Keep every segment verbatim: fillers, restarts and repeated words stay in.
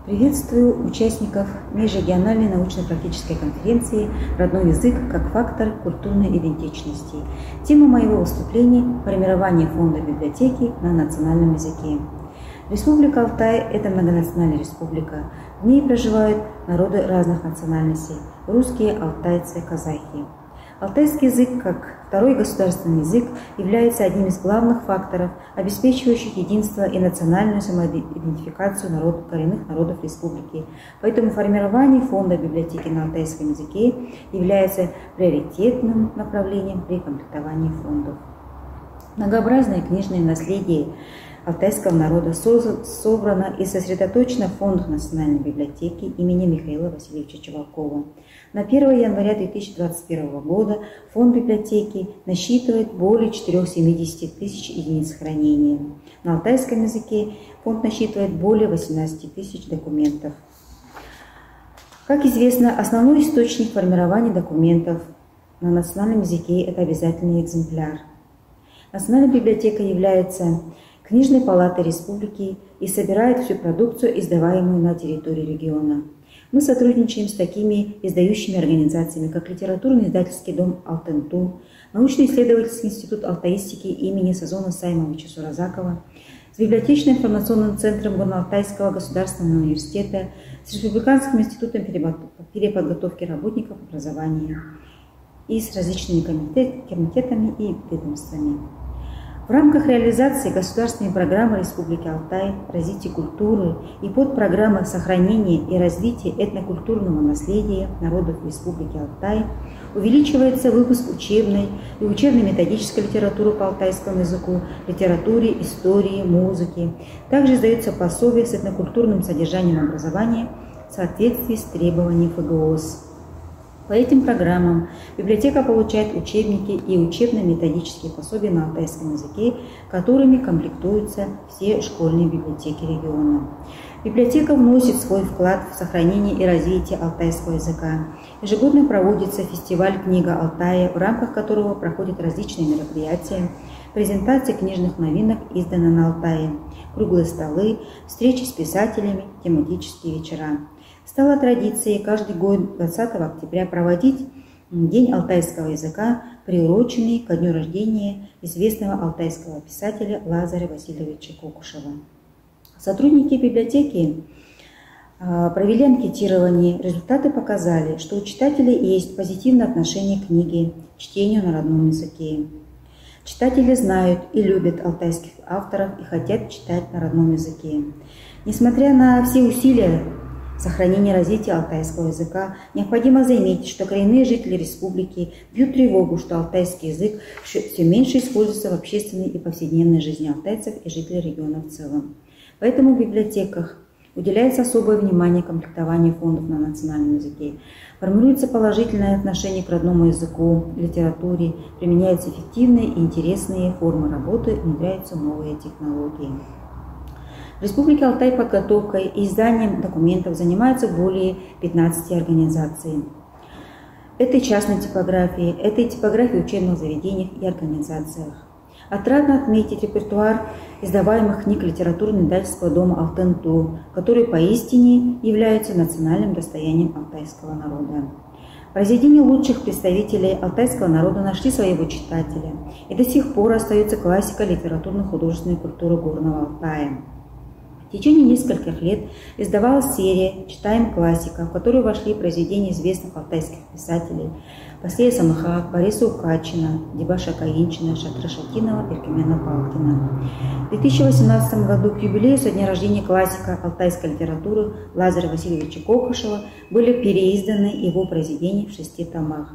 Приветствую участников межрегиональной научно-практической конференции «Родной язык как фактор культурной идентичности». Тема моего выступления – формирование фонда библиотеки на национальном языке. Республика Алтай – это многонациональная республика. В ней проживают народы разных национальностей – русские, алтайцы, казахи. Алтайский язык, как второй государственный язык, является одним из главных факторов, обеспечивающих единство и национальную самоидентификацию народ, коренных народов республики. Поэтому формирование фонда библиотеки на алтайском языке является приоритетным направлением при комплектовании фондов. Многообразное книжное наследие алтайского народа собрано и сосредоточено в фондах Национальной библиотеки имени Михаила Васильевича Чевалкова. На первое января две тысячи двадцать первого года фонд библиотеки насчитывает более четырёх семидесяти тысяч единиц хранения. На алтайском языке фонд насчитывает более восемнадцати тысяч документов. Как известно, основной источник формирования документов на национальном языке – это обязательный экземпляр. Национальная библиотека является книжной палатой республики и собирает всю продукцию, издаваемую на территории региона. Мы сотрудничаем с такими издающими организациями, как литературный издательский дом «Алтенту», научно-исследовательский институт алтаистики имени Сазона Саймовича Суразакова, с библиотечно-информационным центром Горно-Алтайского государственного университета, с Республиканским институтом переподготовки работников образования и с различными комитетами и ведомствами. В рамках реализации государственной программы Республики Алтай «Развитие культуры» и подпрограммы сохранения и развития этнокультурного наследия народов Республики Алтай увеличивается выпуск учебной и учебно-методической литературы по алтайскому языку, литературе, истории, музыке. Также издаются пособия с этнокультурным содержанием образования в соответствии с требованиями ФГОС. По этим программам библиотека получает учебники и учебно-методические пособия на алтайском языке, которыми комплектуются все школьные библиотеки региона. Библиотека вносит свой вклад в сохранение и развитие алтайского языка. Ежегодно проводится фестиваль «Книга Алтая», в рамках которого проходят различные мероприятия, презентации книжных новинок, изданных на Алтае, круглые столы, встречи с писателями, тематические вечера. Стало традицией каждый год двадцатого октября проводить День алтайского языка, приуроченный ко дню рождения известного алтайского писателя Лазаря Васильевича Кокушева. Сотрудники библиотеки провели анкетирование. Результаты показали, что у читателей есть позитивное отношение к книге, чтению на родном языке. Читатели знают и любят алтайских авторов и хотят читать на родном языке. Несмотря на все усилия сохранения и развития алтайского языка, необходимо заметить, что коренные жители республики бьют тревогу, что алтайский язык все меньше используется в общественной и повседневной жизни алтайцев и жителей региона в целом. Поэтому в библиотеках уделяется особое внимание комплектованию фондов на национальном языке. Формируется положительное отношение к родному языку, литературе, применяются эффективные и интересные формы работы, внедряются новые технологии. В Республике Алтай подготовкой и изданием документов занимаются более пятнадцати организаций. Это и частной типографии, это и типографии в учебных заведениях и организациях. Отрадно отметить репертуар издаваемых книг литературно-издательского дома «Алтенту», которые поистине являются национальным достоянием алтайского народа. Произведения лучших представителей алтайского народа нашли своего читателя и до сих пор остаются классикой литературно-художественной культуры Горного Алтая. В течение нескольких лет издавалась серия «Читаем классика», в которую вошли произведения известных алтайских писателей Василия Самыха, Бориса Укачина, Дебаша Каинчина, Шатры Шатинова, Иркемена Палкина. В две тысячи восемнадцатом году к юбилею со дня рождения классика алтайской литературы Лазаря Васильевича Кокушева были переизданы его произведения в шести томах.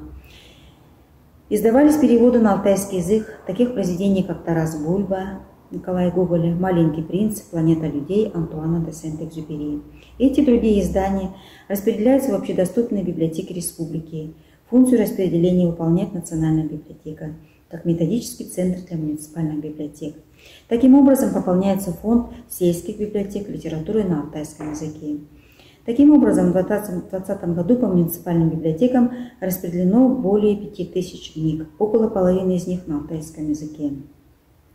Издавались переводы на алтайский язык таких произведений, как «Тарас Бульба», Николая Гоголя, «Маленький принц», «Планета людей» Антуана де Сент-Экзюпери. Эти и другие издания распределяются в общедоступные библиотеки республики. Функцию распределения выполняет Национальная библиотека, как методический центр для муниципальных библиотек. Таким образом, пополняется фонд сельских библиотек литературы на алтайском языке. Таким образом, в две тысячи двадцатом году по муниципальным библиотекам распределено более пяти тысяч книг, около половины из них на алтайском языке.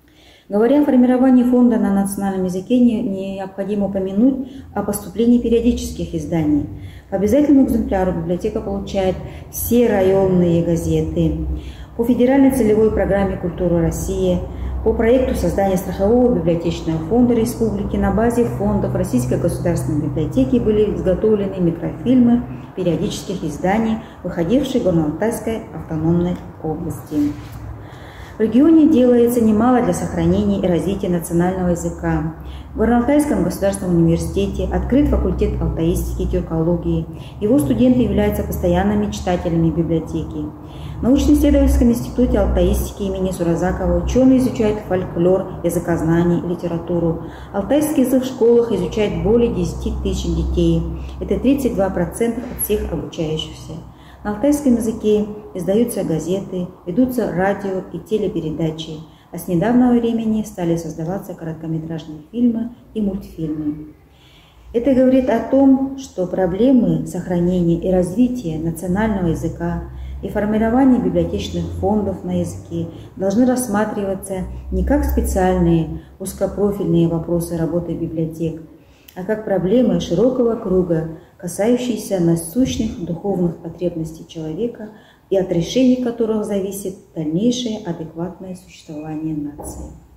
Говоря о формировании фонда на национальном языке, необходимо упомянуть о поступлении периодических изданий. По обязательному экземпляру библиотека получает все районные газеты. По федеральной целевой программе «Культура России», по проекту создания страхового библиотечного фонда республики на базе фондов Российской государственной библиотеки были изготовлены микрофильмы периодических изданий, выходивших в Горно-Алтайской автономной области. В регионе делается немало для сохранения и развития национального языка. В Горно-Алтайском государственном университете открыт факультет алтаистики и тюркологии. Его студенты являются постоянными читателями библиотеки. В научно-исследовательском институте алтаистики имени Суразакова ученые изучают фольклор, языкознание и литературу. Алтайский язык в школах изучает более десяти тысяч детей. Это тридцать два процента от всех обучающихся. На алтайском языке издаются газеты, ведутся радио и телепередачи, а с недавнего времени стали создаваться короткометражные фильмы и мультфильмы. Это говорит о том, что проблемы сохранения и развития национального языка и формирования библиотечных фондов на языке должны рассматриваться не как специальные узкопрофильные вопросы работы библиотек, а как проблемы широкого круга, касающиеся насущных духовных потребностей человека и от решения которых зависит дальнейшее адекватное существование нации.